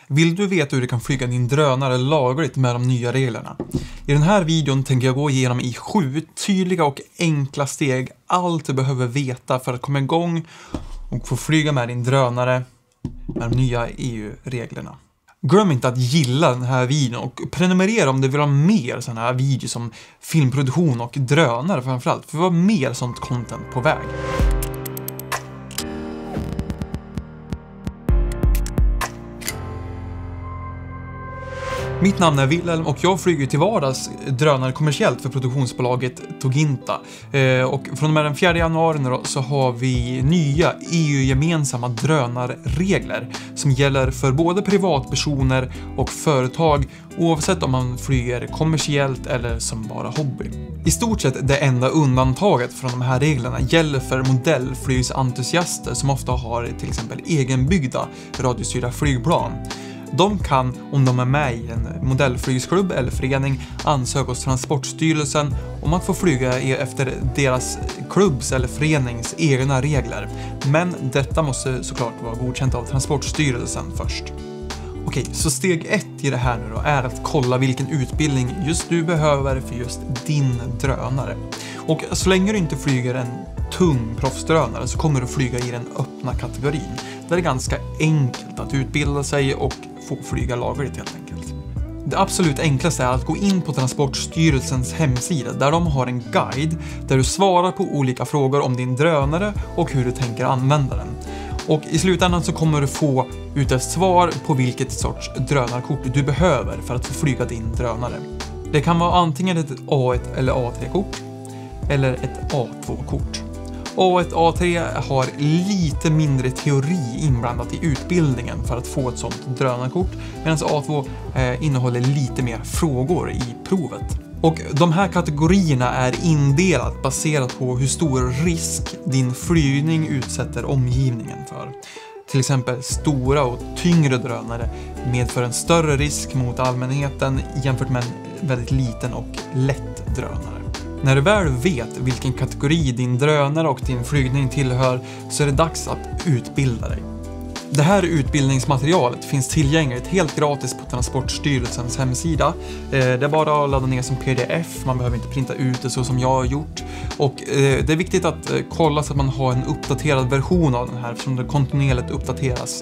Vill du veta hur du kan flyga din drönare lagligt med de nya reglerna? I den här videon tänker jag gå igenom i 7 tydliga och enkla steg allt du behöver veta för att komma igång och få flyga med din drönare med de nya EU-reglerna. Glöm inte att gilla den här videon och prenumerera om du vill ha mer sådana här videos om filmproduktion och drönare framförallt, för vi har mer sånt content på väg. Mitt namn är Wilhelm och jag flyger till vardags drönare kommersiellt för produktionsbolaget Toginta. Och från och med den 4 januari nu då, så har vi nya EU-gemensamma drönarregler som gäller för både privatpersoner och företag oavsett om man flyger kommersiellt eller som bara hobby. I stort sett det enda undantaget från de här reglerna gäller för modellflygsentusiaster som ofta har till exempel egenbyggda radiostyrda flygplan. De kan, om de är med i en modellflygsklubb eller förening, ansöka hos Transportstyrelsen om att få flyga efter deras klubbs eller förenings egna regler. Men detta måste såklart vara godkänt av Transportstyrelsen först. Okej, så steg 1 i det här nu då är att kolla vilken utbildning just du behöver för just din drönare. Och så länge du inte flyger en tung proffsdrönare så kommer du flyga i den öppna kategorin. Där det är ganska enkelt att utbilda sig och få flyga lagligt helt enkelt. Det absolut enklaste är att gå in på Transportstyrelsens hemsida där de har en guide där du svarar på olika frågor om din drönare och hur du tänker använda den. Och i slutändan så kommer du få ut ett svar på vilket sorts drönarkort du behöver för att få flyga din drönare. Det kan vara antingen ett A1 eller A3-kort eller ett A2-kort. A1 A3 har lite mindre teori inblandat i utbildningen för att få ett sådant drönarkort, medan A2 innehåller lite mer frågor i provet. Och de här kategorierna är indelat baserat på hur stor risk din flygning utsätter omgivningen för. Till exempel stora och tyngre drönare medför en större risk mot allmänheten jämfört med en väldigt liten och lätt drönare. När du väl vet vilken kategori din drönare och din flygning tillhör så är det dags att utbilda dig. Det här utbildningsmaterialet finns tillgängligt helt gratis på Transportstyrelsens hemsida. Det är bara att ladda ner som pdf, man behöver inte printa ut det så som jag har gjort. Och det är viktigt att kolla så att man har en uppdaterad version av den här eftersom det kontinuerligt uppdateras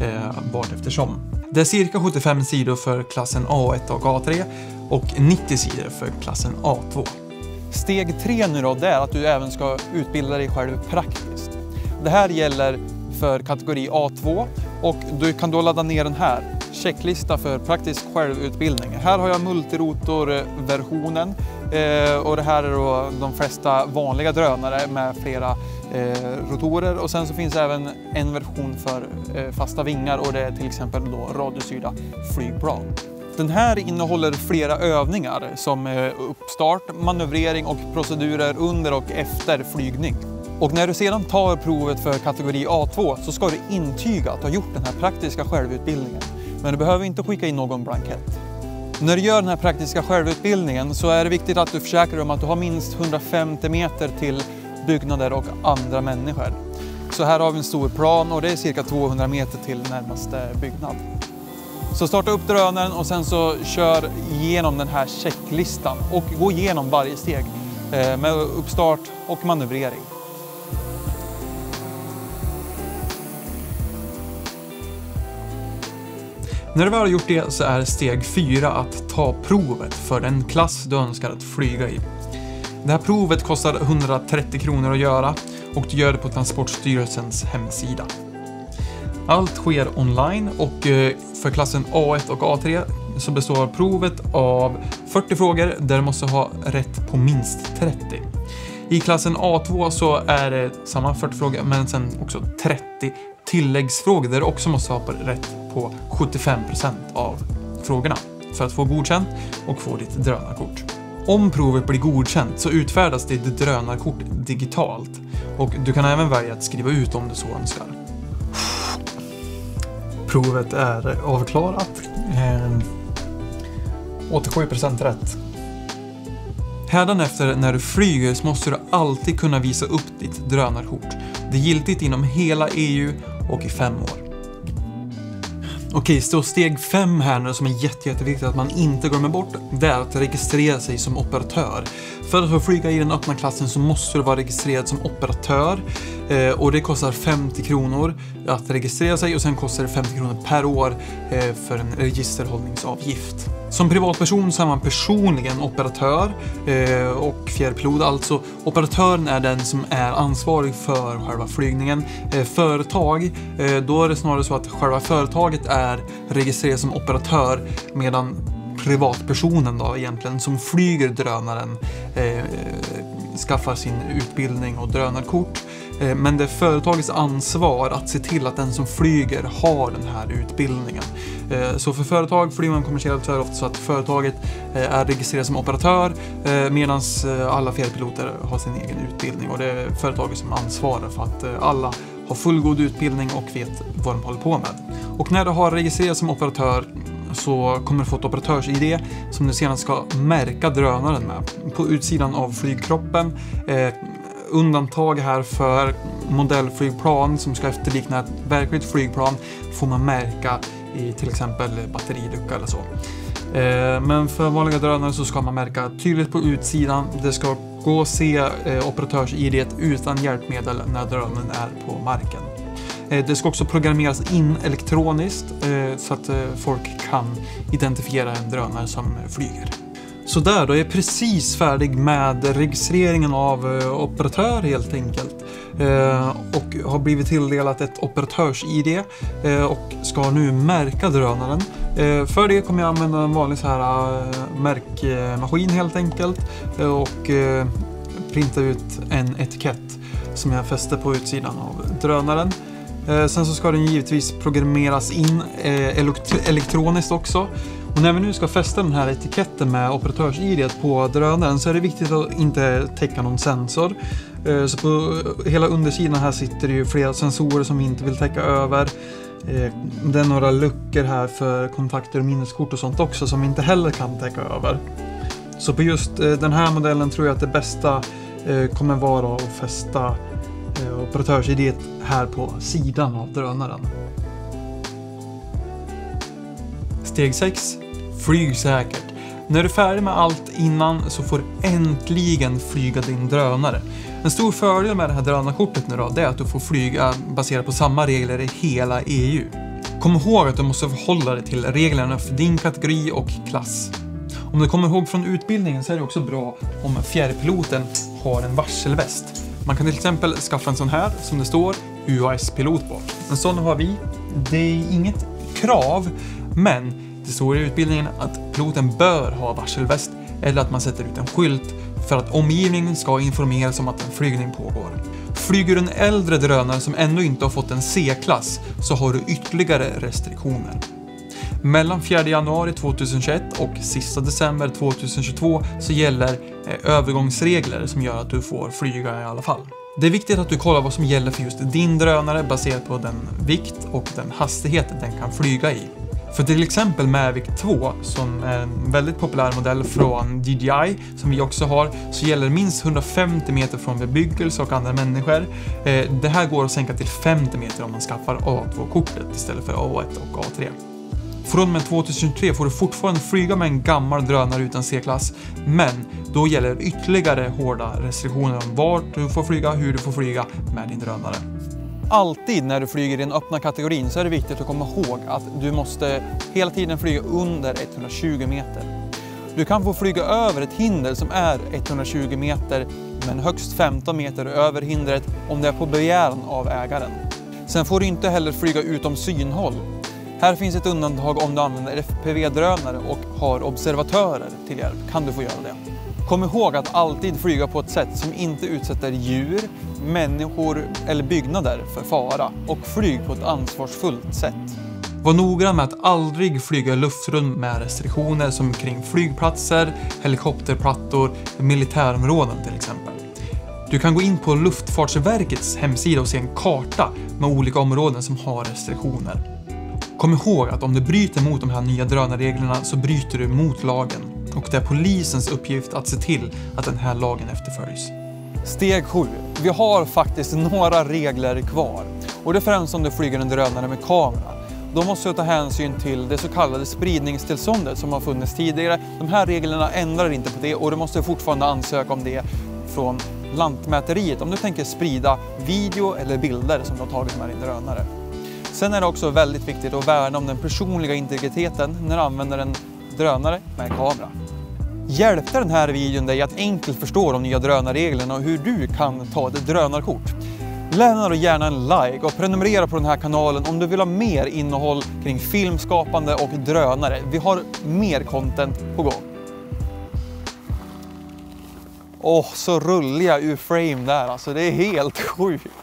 vart eftersom. Det är cirka 75 sidor för klassen A1 och A3 och 90 sidor för klassen A2. Steg 3 nu då, det är att du även ska utbilda dig själv praktiskt. Det här gäller för kategori A2 och du kan då ladda ner den här checklista för praktisk självutbildning. Här har jag multirotor-versionen och det här är då de flesta vanliga drönare med flera rotorer, och sen så finns även en version för fasta vingar och det är till exempel då radiostyrda flygplan. Den här innehåller flera övningar som uppstart, manövrering och procedurer under och efter flygning. Och när du sedan tar provet för kategori A2 så ska du intyga att du har gjort den här praktiska självutbildningen. Men du behöver inte skicka in någon blankett. När du gör den här praktiska självutbildningen så är det viktigt att du försäkrar dig om att du har minst 150 meter till byggnader och andra människor. Så här har vi en stor plan och det är cirka 200 meter till närmaste byggnad. Så starta upp drönaren och sen så kör igenom den här checklistan och gå igenom varje steg med uppstart och manövrering. När du väl har gjort det så är steg 4 att ta provet för den klass du önskar att flyga i. Det här provet kostar 130 kronor att göra och du gör det på Transportstyrelsens hemsida. Allt sker online och för klassen A1 och A3 så består provet av 40 frågor där du måste ha rätt på minst 30. I klassen A2 så är det samma 40 frågor men sen också 30 tilläggsfrågor där du också måste ha rätt på 75% av frågorna för att få godkänt och få ditt drönarkort. Om provet blir godkänt så utfärdas ditt drönarkort digitalt och du kan även välja att skriva ut om du så önskar. Provet är avklarat. 87% rätt. Hädanefter när du flyger så måste du alltid kunna visa upp ditt drönarkort. Det är giltigt inom hela EU och i 5 år. Okej, så steg 5 här nu som är jätteviktigt att man inte glömmer bort, det är att registrera sig som operatör. För att få flyga i den öppna klassen så måste du vara registrerad som operatör och det kostar 50 kronor att registrera sig och sen kostar det 50 kronor per år för en registerhållningsavgift. Som privatperson så är man personligen operatör och fjärrpilot. Alltså operatören är den som är ansvarig för själva flygningen. Företag, då är det snarare så att själva företaget är registrerat som operatör medan privatpersonen då egentligen som flyger drönaren skaffar sin utbildning och drönarkort. Men det är företagets ansvar att se till att den som flyger har den här utbildningen. Så för företag flyger man kommersiellt så är det ofta så att företaget är registrerat som operatör medan alla fjärrpiloter har sin egen utbildning och det är företaget som ansvarar för att alla har fullgod utbildning och vet vad de håller på med. Och när du har registrerats som operatör så kommer du få ett operatörs-ID som du senast ska märka drönaren med. På utsidan av flygkroppen, undantag här för modellflygplan som ska efterlikna ett verkligt flygplan får man märka i till exempel batterilucka eller så. Men för vanliga drönare så ska man märka tydligt på utsidan. Det ska gå att se operatörs-ID utan hjälpmedel när drönaren är på marken. Det ska också programmeras in elektroniskt så att folk kan identifiera en drönare som flyger. Så där då är jag precis färdig med registreringen av operatör helt enkelt. Och har blivit tilldelat ett operatörs-ID och ska nu märka drönaren. För det kommer jag använda en vanlig så här märkmaskin helt enkelt och printa ut en etikett som jag fäster på utsidan av drönaren. Sen så ska den givetvis programmeras in elektroniskt också. Och när vi nu ska fästa den här etiketten med operatörs-ID på drönaren så är det viktigt att inte täcka någon sensor. Så på hela undersidan här sitter det ju flera sensorer som vi inte vill täcka över. Det är några luckor här för kontakter och minneskort och sånt också som vi inte heller kan täcka över. Så på just den här modellen tror jag att det bästa kommer vara att fästa operatörs-ID här på sidan av drönaren. Steg 6. Flyg säkert. När du är färdig med allt innan så får du äntligen flyga din drönare. En stor fördel med det här drönarkortet nu då, det är att du får flyga baserat på samma regler i hela EU. Kom ihåg att du måste förhålla dig till reglerna för din kategori och klass. Om du kommer ihåg från utbildningen så är det också bra om fjärrpiloten har en varselväst. Man kan till exempel skaffa en sån här som det står UAS-pilot på. En sån har vi. Det är inget krav, men det står i utbildningen att piloten bör ha varselväst eller att man sätter ut en skylt för att omgivningen ska informeras om att en flygning pågår. Flyger du en äldre drönare som ännu inte har fått en C-klass så har du ytterligare restriktioner. Mellan 4 januari 2021 och sista december 2022 så gäller övergångsregler som gör att du får flyga i alla fall. Det är viktigt att du kollar vad som gäller för just din drönare baserat på den vikt och den hastighet den kan flyga i. För till exempel Mavic 2 som är en väldigt populär modell från DJI som vi också har så gäller minst 150 meter från bebyggelse och andra människor. Det här går att sänka till 50 meter om man skaffar A2-kortet istället för A1 och A3. Från och med 2023 får du fortfarande flyga med en gammal drönare utan C-klass, men då gäller ytterligare hårda restriktioner om vart du får flyga, hur du får flyga med din drönare. Alltid när du flyger i den öppna kategorin så är det viktigt att komma ihåg att du måste hela tiden flyga under 120 meter. Du kan få flyga över ett hinder som är 120 meter men högst 15 meter över hindret om det är på begäran av ägaren. Sen får du inte heller flyga utom synhåll. Här finns ett undantag om du använder FPV-drönare och har observatörer till hjälp. Kan du få göra det. Kom ihåg att alltid flyga på ett sätt som inte utsätter djur, människor eller byggnader för fara och flyg på ett ansvarsfullt sätt. Var noggrann med att aldrig flyga luftrum med restriktioner som kring flygplatser, helikopterplattor, militärområden till exempel. Du kan gå in på Luftfartsverkets hemsida och se en karta med olika områden som har restriktioner. Kom ihåg att om du bryter mot de här nya drönarreglerna så bryter du mot lagen. Och det är polisens uppgift att se till att den här lagen efterföljs. Steg 7. Vi har faktiskt några regler kvar. Och det är främst om du flyger en drönare med kamera. då måste jag ta hänsyn till det så kallade spridningstillståndet som har funnits tidigare. De här reglerna ändrar inte på det och du måste fortfarande ansöka om det från Lantmäteriet om du tänker sprida video eller bilder som du har tagit med din drönare. Sen är det också väldigt viktigt att värna om den personliga integriteten när du använder en drönare med kamera. Hjälpte den här videon dig att enkelt förstå de nya drönarreglerna och hur du kan ta ett drönarkort? Lämna då gärna en like och prenumerera på den här kanalen om du vill ha mer innehåll kring filmskapande och drönare. Vi har mer content på gång. Så rulliga ur frame där, alltså det är helt sjukt.